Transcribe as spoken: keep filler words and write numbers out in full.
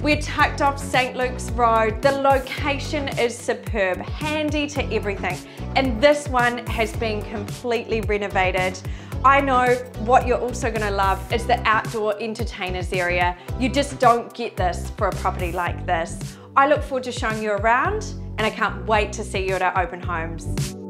We're tucked off St Lukes Road. The location is superb, handy to everything. And this one has been completely renovated. I know what you're also gonna love is the outdoor entertainers area. You just don't get this for a property like this. I look forward to showing you around, and I can't wait to see you at our open homes.